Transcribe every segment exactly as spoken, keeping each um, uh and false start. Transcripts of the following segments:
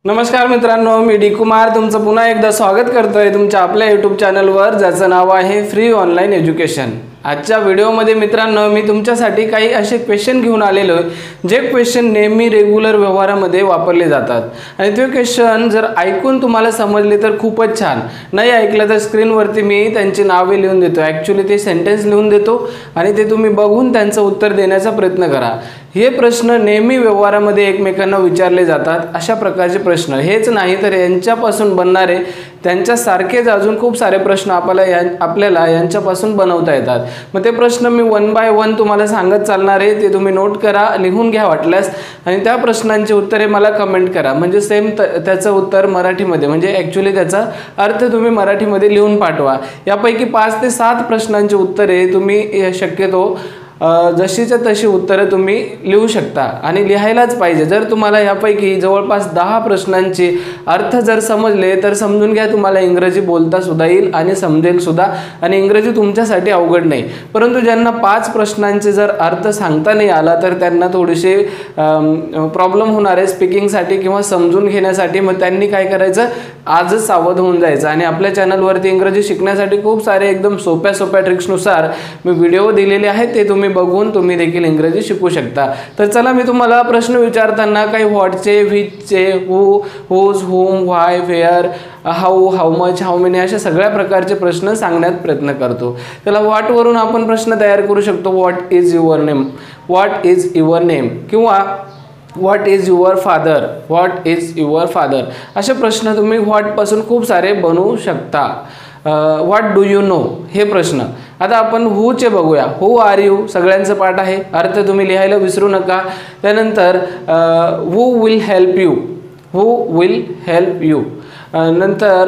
नमस्कार मित्रांनो, मी डी कुमार तुमचं पुन्हा एकदा स्वागत करतोय तुमच्या आपल्या यूट्यूब चॅनलवर, ज्याचं नाव आहे फ्री ऑनलाईन एज्युकेशन। आजच्या व्हिडिओमध्ये मित्रांनो मी तुमच्यासाठी काही असे क्वेश्चन घेऊन आलेलो आहे जे क्वेश्चन नेहमी रेग्युलर व्यवहारामध्ये वापरले जातात आणि ते क्वेश्चन जर ऐकून तुम्हाला समजले तर खूपच छान, नाही ऐकलं तर स्क्रीनवरती मी त्यांची नावे लिहून देतो, ॲक्च्युअली ते सेंटेन्स लिहून देतो आणि ते तुम्ही बघून त्यांचं उत्तर देण्याचा प्रयत्न करा। हे प्रश्न नेहमी व्यवहारामध्ये एकमेकांना विचारले जातात, अशा प्रकारचे प्रश्न हेच नाही तर यांच्यापासून बनणारे त्यांच्यासारखेच अजून खूप सारे प्रश्न आपल्याला आपल्याला यांच्यापासून बनवता येतात। मग ते प्रश्न मी वन बाय वन तुम्हाला सांगत चालणार आहे, ते तुम्ही नोट करा, लिहून घ्या वाटल्यास, आणि त्या प्रश्नांची उत्तरे मला कमेंट करा, म्हणजे सेम त्याचं उत्तर मराठीमध्ये म्हणजे ॲक्च्युअली त्याचा अर्थ तुम्ही मराठीमध्ये लिहून पाठवा। यापैकी पाच ते सात प्रश्नांची उत्तरे तुम्ही शक्यतो जशीच्या तशी उत्तरे तुम्ही लिहू शकता आणि लिहायलाच पाहिजे। जर तुम्हाला यापैकी जवळपास दहा प्रश्नांचे अर्थ जर समजले तर समजून घ्या तुम्हाला इंग्रजी बोलता सुद्धा येईल आणि समजेल सुद्धा, आणि इंग्रजी तुमच्यासाठी अवघड नाही। परंतु ज्यांना पाच प्रश्नांचे जर अर्थ सांगता नाही आला तर त्यांना थोडेसे प्रॉब्लेम होणार आहे स्पीकिंगसाठी किंवा समजून घेण्यासाठी। मग त्यांनी काय करायचं, आजच सावध होऊन जायचं आणि आपल्या चॅनलवरती इंग्रजी शिकण्यासाठी खूप सारे एकदम सोप्या सोप्या ट्रिक्सनुसार मी व्हिडिओ दिलेले आहेत, ते तुम्ही बघून तुम्ही देखील इंग्रजी शिकू शकता। तर चला मी तुम्हाला प्रश्न विचारताना काही व्हॉटचे, व्हिचचे, who, whose, whom, why, where, how, how much, how many अशा सगळ्या प्रकारचे प्रश्न सांगण्यात प्रयत्न करतो। त्याला व्हॉट वरून आपण प्रश्न तयार करू शकतो, what is your name, what is your name, किंवा what is your father, what is your father असे प्रश्न तुम्ही व्हॉट पासून खूप सारे बनवू शकता। व्हॉट डू यू नो हे प्रश्न। आता आपण हू चे बघूया, हू आर यू सगळ्यांचं पाठ आहे, अर्थ तुम्ही लिहायला विसरू नका। त्यानंतर who will help you, who will help you, नंतर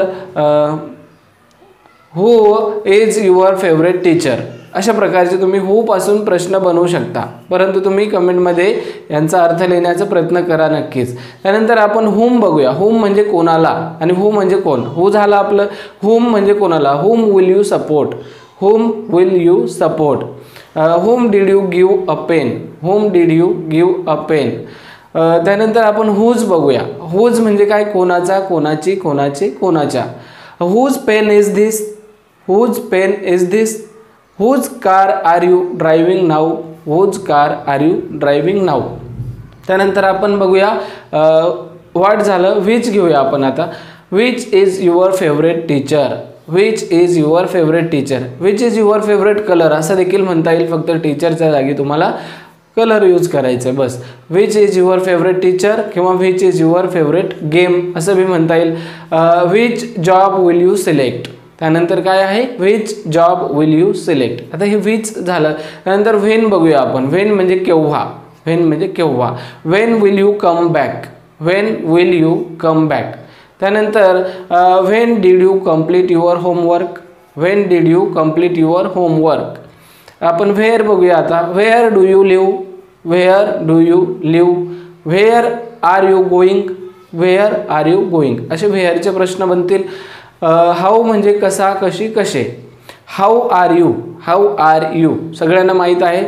who is your favourite teacher, अशा प्रकारचे तुम्ही हू पासून प्रश्न बनवू शकता। परंतु तुम्ही कमेंटमध्ये यांचा अर्थ लिहिण्याचा प्रयत्न करा नक्कीच। त्यानंतर आपण हुम बघूया, हुम म्हणजे कोणाला आणि हू म्हणजे कोण। हू झालं आपलं, हुम म्हणजे कोणाला, whom will you support, whom will you support, whom did you give a pen, whom did you give a pen. त्यानंतर आपण हुज बघूया, हुज म्हणजे काय, कोणाचा, कोणाची, कोणाचे, कोणाच्या। Whose pen is this, whose pen is this, whose car are you driving now, whose car are you driving now. त्यानंतर आपण बघूया व्हॉट झालं, विच घेऊया आपण आता, which is your favourite teacher, which is your favourite teacher, which is your favourite colour असं देखील म्हणता येईल, फक्त टीचरच्या जागी तुम्हाला कलर यूज करायचं आहे बस। Which is your favourite teacher किंवा which is your favourite game असं बी म्हणता येईल। Which job will you select, त्यानंतर काय आहे, which job will you select. आता हे विच झालं। त्यानंतर व्हेन बघूया आपण, व्हेन म्हणजे केव्हा, व्हेन म्हणजे केव्हा, when will you come back, when will you come back. त्यानंतर when did you complete your homework, when did you complete your homework. आपण व्हेअर बघूया आता, where do you live, where do you live, where are you going, where are you going असे व्हेअरचे प्रश्न बनतील। How म्हणजे कसा, कशी, कसे। How are you, how are you सगळ्यांना माहीत आहे।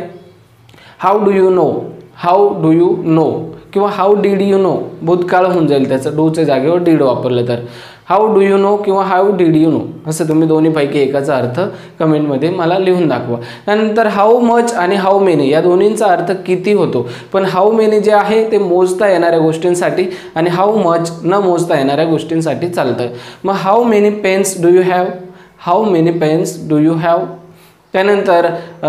How do you know, how do you know, किंवा हाऊ डिड यू नो भूतकाळ होऊन जाईल त्याचं, डूच्या जागेवर डिड वापरलं तर। हाऊ डू यू नो किंवा हाऊ डिड यू नो असं तुम्ही दोन्हीपैकी एकाचा अर्थ कमेंटमध्ये मला लिहून दाखवा। त्यानंतर हाऊ मच आणि हाऊ मेनी या दोन्हींचा अर्थ किती होतो, पण हाऊ मेनी जे आहे ते मोजता येणाऱ्या गोष्टींसाठी आणि हाऊ मच न मोजता येणाऱ्या गोष्टींसाठी चालतं। मग how many pens do you have, how many pens do you have. त्यानंतर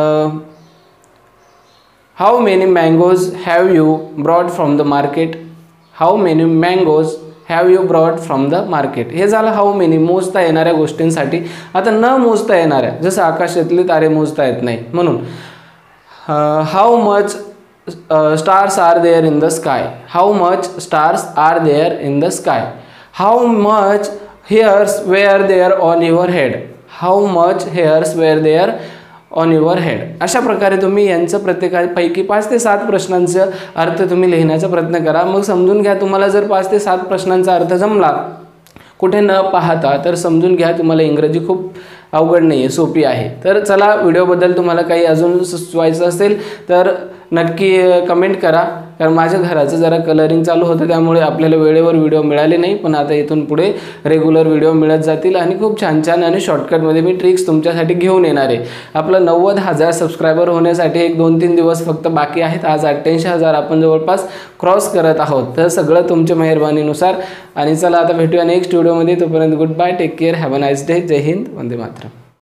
how many mangoes have you brought from the market, how many mangoes have you brought from the market. हे झालं how many मोजता येणाऱ्या गोष्टींसाठी। आता न मोजता येणाऱ्या, जसं आकाशातले तारे मोजता येत नाही म्हणून how much stars are there in the sky, how much stars are there in the sky. How much hairs were there on your head, how much hairs were there on your head. अशा प्रकारे तुम्ही यांचं प्रत्येकापैकी पाच ते सात प्रश्नांचा अर्थ तुम्ही लिहिण्याचा प्रयत्न करा। मग समजून घ्या तुम्हाला जर पाच ते सात प्रश्नांचा अर्थ जमला कुठे न पाहता तर समजून घ्या तुम्हाला इंग्रजी खूप अवघड नाही आहे, सोपी आहे। तर चला व्हिडिओबद्दल तुम्हाला काही अजून सुचवायचं असेल तर नक्की कमेंट करा, कारण माझ्या घराचं जरा कलरिंग चालू होतं त्यामुळे आपल्याला वेळेवर व्हिडिओ मिळाले नाही, पण आता इथून पुढे रेग्युलर व्हिडिओ मिळत जातील आणि खूप छान छान आणि शॉर्टकटमध्ये मी ट्रिक्स तुमच्यासाठी घेऊन येणार आहे. आपलं नव्वद हजार सबस्क्रायबर होण्यासाठी एक दोन तीन दिवस फक्त बाकी आहेत. आज अठ्ठ्याऐंशी हजार आपण जवळपास क्रॉस करत आहोत, तर सगळं तुमच्या मेहरबानीनुसार. आणि चला आता भेटूया नेक्स्ट व्हिडिओमध्ये. तोपर्यंत good bye, take care, have a nice day. जय हिंद, वंदे मातरम.